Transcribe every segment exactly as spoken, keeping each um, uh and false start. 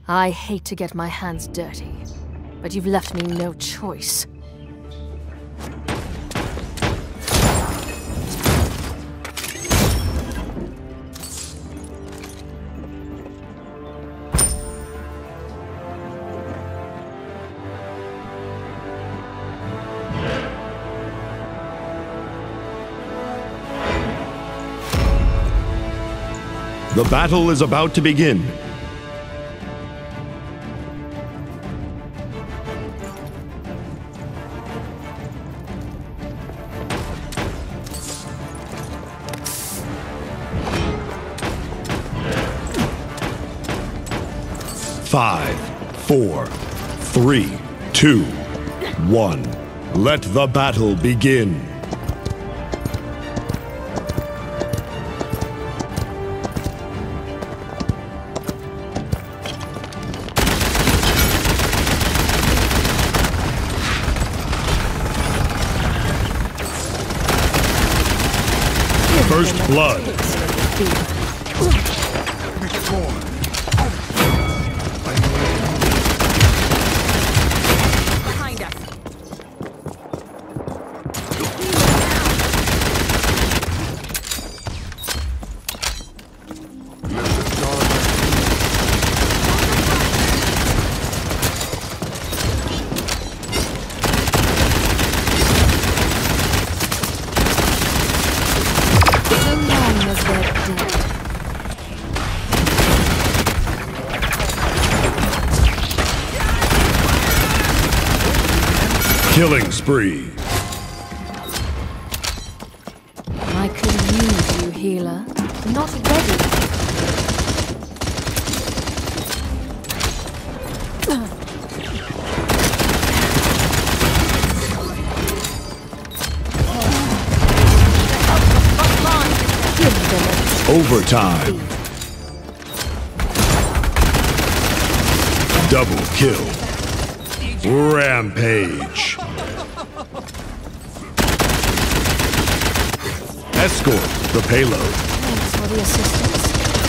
I hate to get my hands dirty, but you've left me no choice. The battle is about to begin. Five, four, three, two, one. Let the battle begin. First blood. Behind us. Killing spree. I could use you, healer. Not ready. Overtime. Double kill. Rampage. Escort the payload. Thanks for the assistance.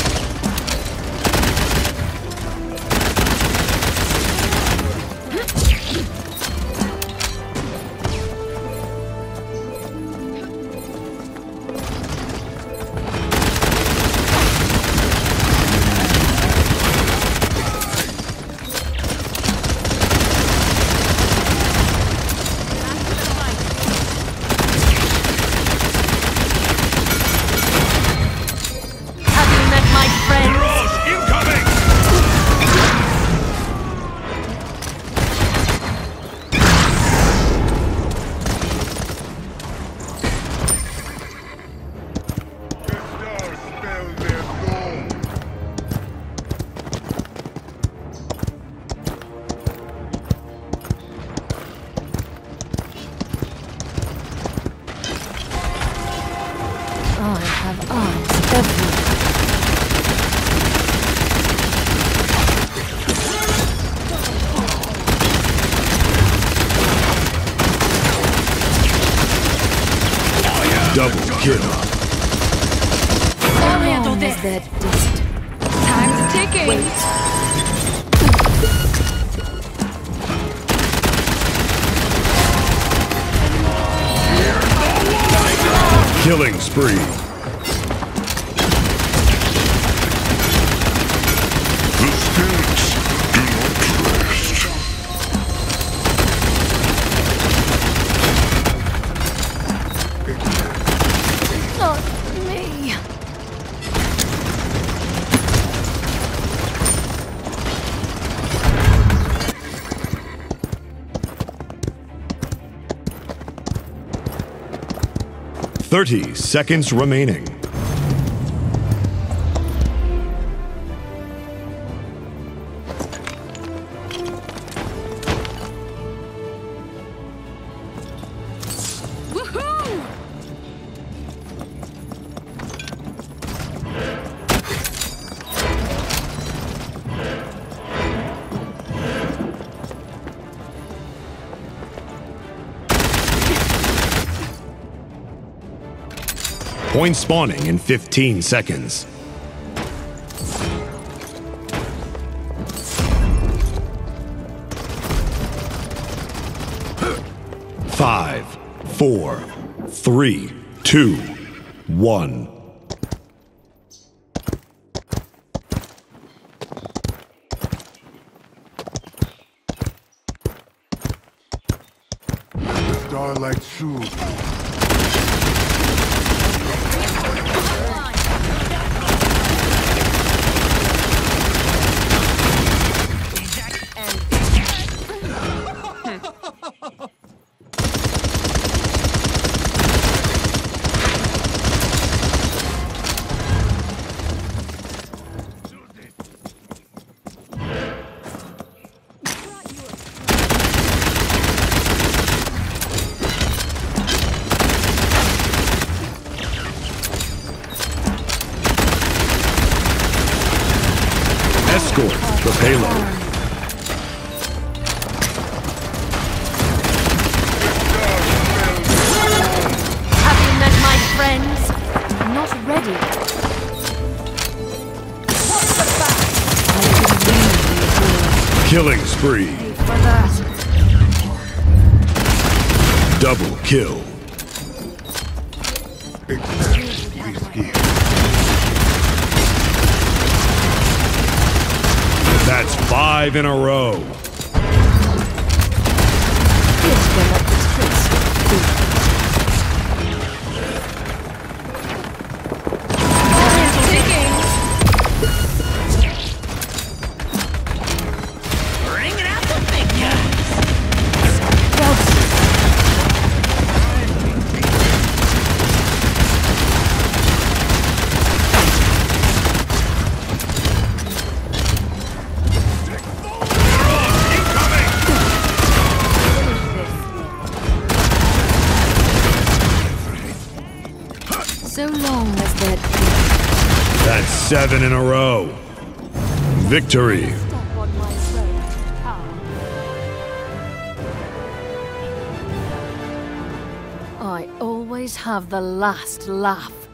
I have eyes everywhere. Double kill. I'll handle this. That distant. Time's ticking. Wait. Killing spree. The spirits do not rest. Not me. Thirty seconds remaining. Woohoo! Point spawning in fifteen seconds. Five, four, three, two, one. Starlight shoes. Escort the payload. Have you met my friends? Not ready. Killing spree. Pay for that. Double kill. That's five in a row. Here's one of the tricks. Bringing out the big guns. So long as they're That's seven in a row. Victory. step on my road to power. I always have the last laugh.